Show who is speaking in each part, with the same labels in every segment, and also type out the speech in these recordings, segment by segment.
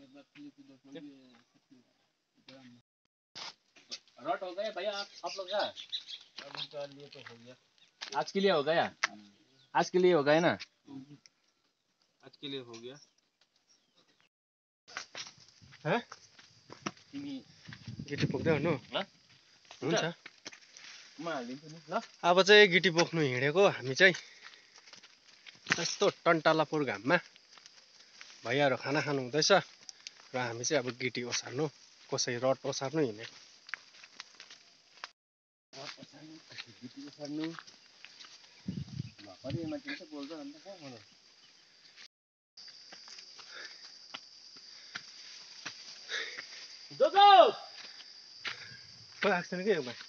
Speaker 1: Rot हो गया भैया आप लोग का अभी का लिए तो हो गया आज के लिए हो गया आज के लिए हो गया ना आज के लिए हो गया
Speaker 2: हैं
Speaker 1: तिमी
Speaker 2: गिटी बोक्दै हुनु
Speaker 1: ल
Speaker 2: हुन्छ
Speaker 1: म हालिदिन्छु नि ल
Speaker 2: अब चाहिँ गिटी बोक्नु हिँडेको हामी चाहिँ यस्तो टन्टालापुर घाममा भैयाहरू खाना खानु हुँदैछ र हामी चाहिँ अब गिटी ओसार्नु कसै रड ओसार्नु हिँडेको
Speaker 1: गिटी ओसार्नु भर्खरै मान्छे चाहिँ बोल्छ अन्त कहाँ गर्नु जोजो
Speaker 2: खोइ आएको छैन कि एउटा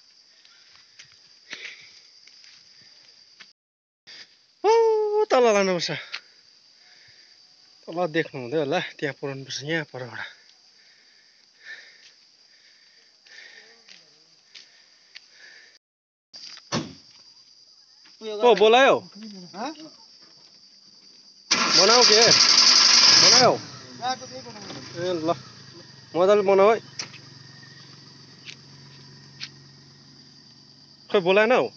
Speaker 2: तल लानुपर्छ तल देख्नु हुँदै होला त्यहाँ पुऱ्याउनुपर्छ यहाँ परबाट ओ बोलायो बनाऊ के बनाऊ ए ल मजाले बनाऊ है खोइ बोलाएन हौ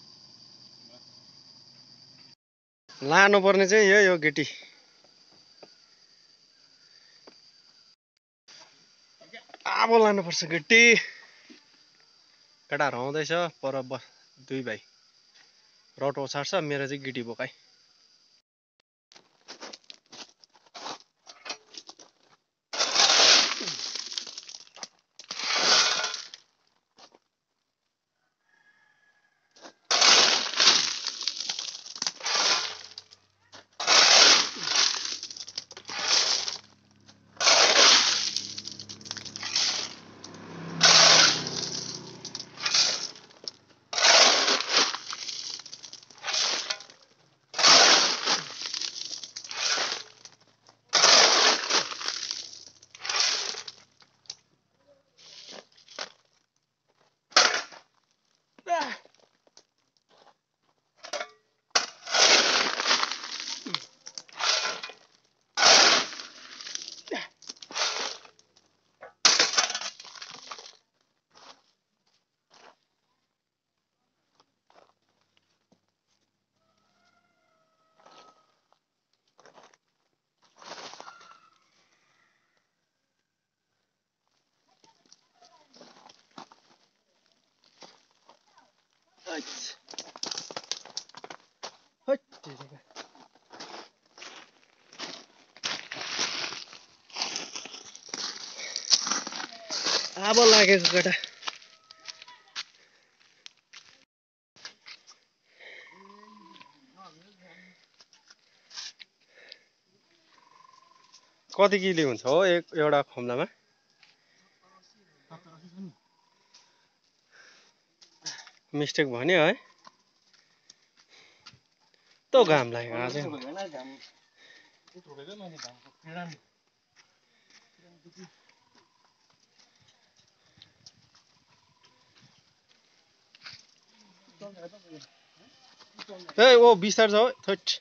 Speaker 2: लानुपर्ने चाहिँ यो गिटी अब लानुपर्छ गिटी केटाहरू आउँदैछ पर दुई भाइ रड ओछार्छ मेरो चाहिँ गिटी बोकाइ अब लागेको केटा कति किलो हुन्छ हो एउटा खम्लामा मिस्टेक भन्यो है त घाम लाग्यो आज ए ओ बिस्तार छ थैट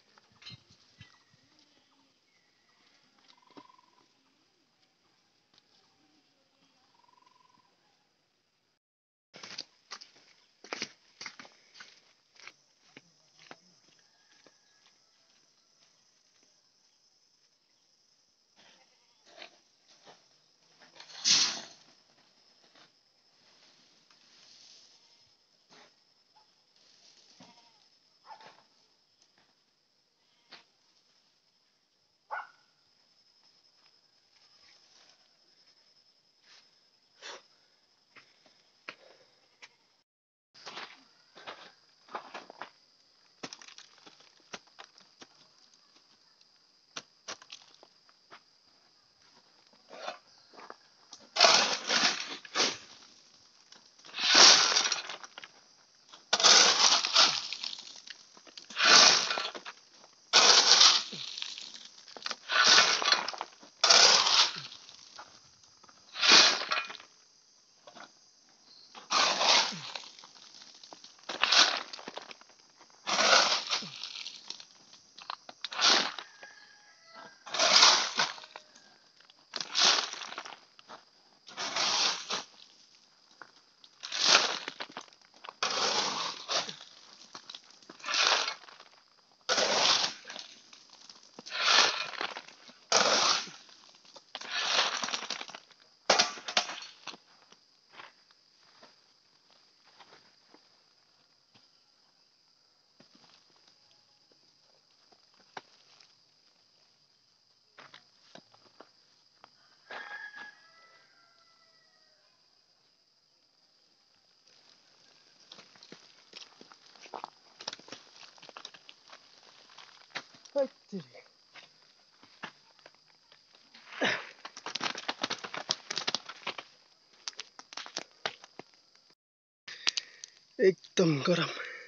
Speaker 2: एकदम गरम।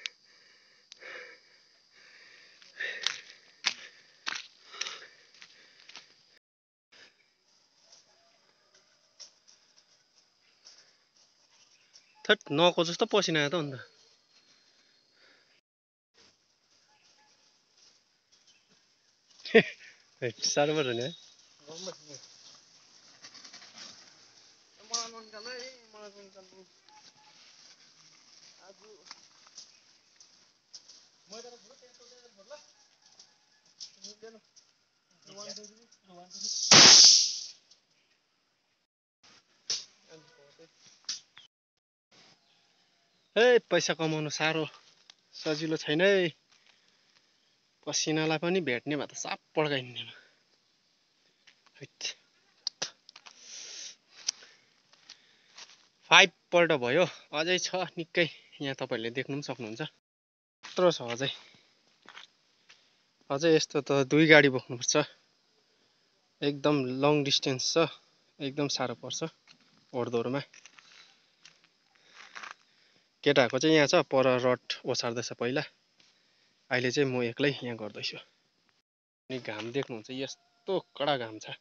Speaker 2: थट नको जस्तो पसिना आयो त अन्त। साह्रो पऱ्यो नि है। ए पैसा कमाउनु साह्रो सजिलो छैन है। पसिनालाई पनि भेट्ने भए त साप पड्काइने। 5 पल्ट भयो, अझै छ निकै। यहाँ तपाईहरुले देख्नु पनि सक्नुहुन्छ। यत्रो छ अझै। अझै यस्तो त 2 गाडी बोक्नुपर्छ। एकदम लङ डिस्टेन्स छ, एकदम साह्रो पर्छ ओर्दोरमा। केटाहरुको चाहिँ यहाँ छ, पर रड ओसार्दैछ पहिला। अहिले चाहिँ म एक्लै यहाँ गर्दैछु। अनि घाम देख्नुहुन्छ, यस्तो कडा घाम छ।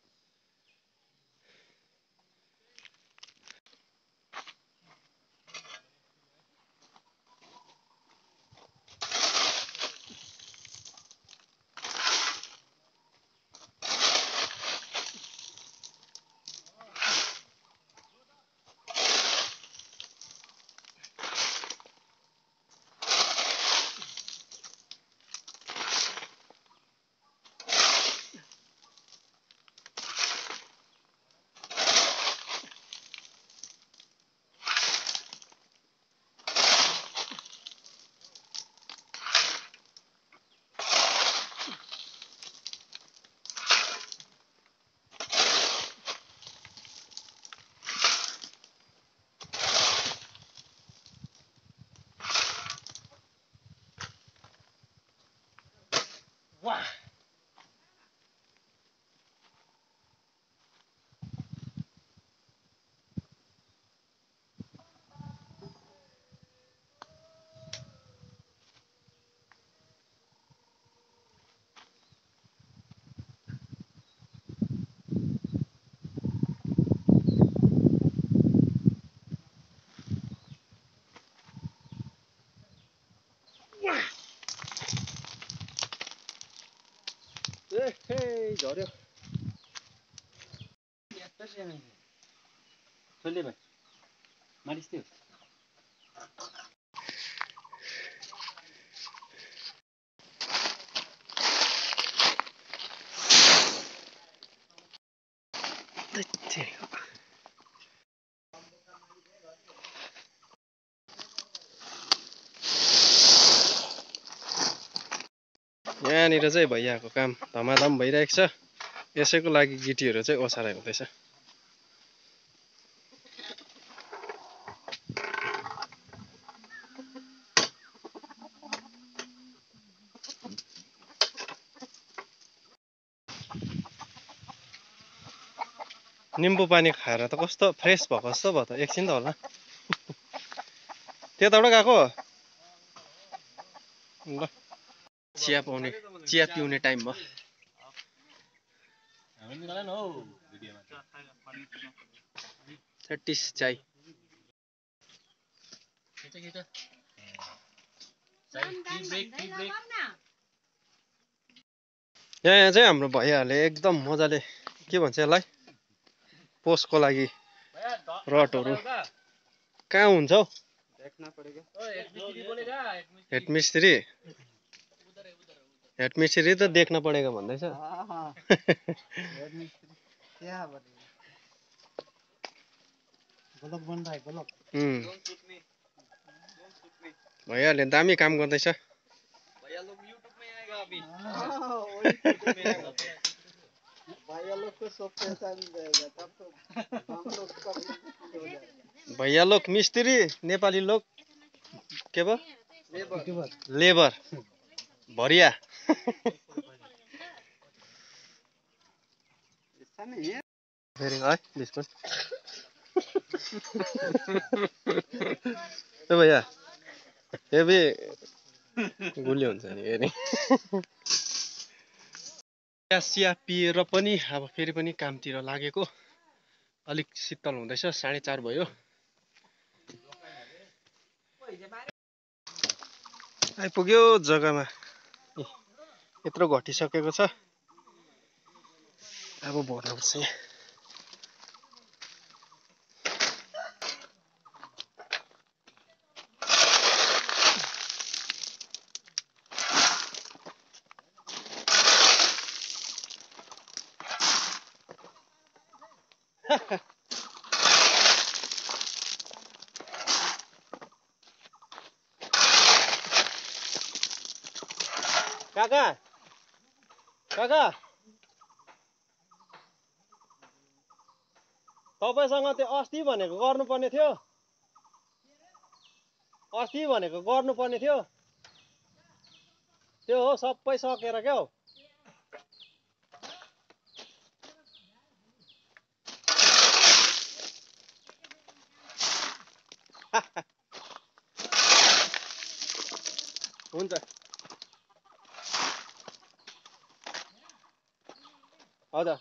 Speaker 2: वाह झर्यो।
Speaker 1: चल्दै भाइ मालिस थियो।
Speaker 2: यहाँनिर चाहिँ भैयाको काम धमाधम भइरहेको छ। यसैको लागि गिटीहरू चाहिँ ओसाराइ हुँदैछ। निम्बु पानी खाएर त कस्तो फ्रेस भएको जस्तो भयो त। एकछिन त होला। त्यताबाट गएको ल। चिया पिउने टाइम भयो। थर्टिस चाय। यहाँ चाहिँ हाम्रो भैयाहरूले एकदम मजाले के भन्छ यसलाई पोस्टको लागि रडहरू कहाँ हुन्छ हौ? हेडमिस्त्री त देख्न पडेको भन्दैछ। भैयाहरूले दामी काम गर्दैछ। भैया लोग मिस्त्री, नेपाली लोग के भयो? लेबर भरिया। फेरि है बिस्कुट ए भैया हेभी गुलियो हुन्छ नि फेरि चिया पिएर पनि अब फेरि पनि कामतिर लागेको अलिक शीतल हुँदैछ 4:30 भयो आइपुग्यो जग्गामा यत्रो घटिसकेको छ अब भर्नुपर्छ काका काका तपाईसँग त्यो अस्ति भनेको गर्नुपर्ने थियो त्यो हो सबै सकेर क्या हो हुन्छ हजुर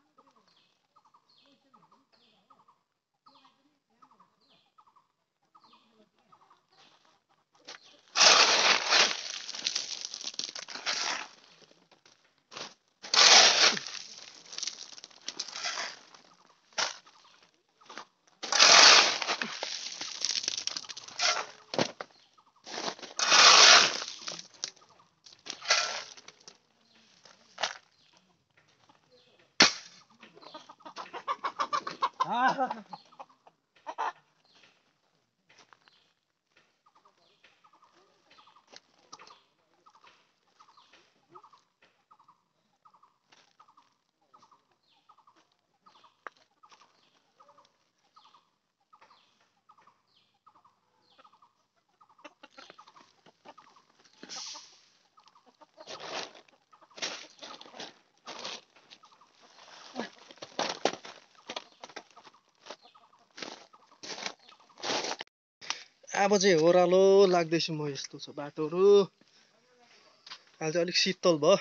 Speaker 2: अब चाहिँ ओह्रालो लाग्दैछु म यस्तो छ बाटोहरू अहिले चाहिँ अलिक शीतल भयो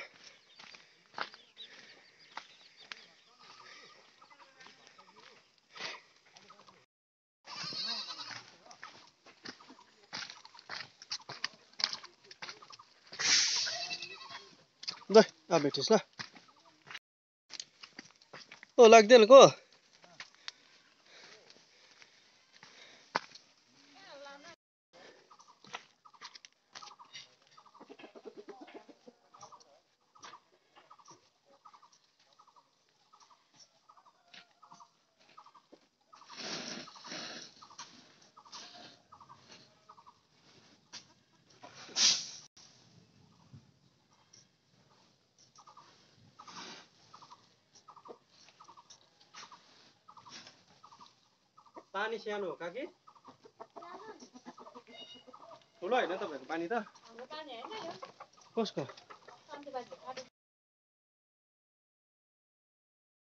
Speaker 2: ल अब भेटिस् ल ओ लाग्दैन को पानी सानो हो काकी ठुलो होइन तपाईँको पानी त कसको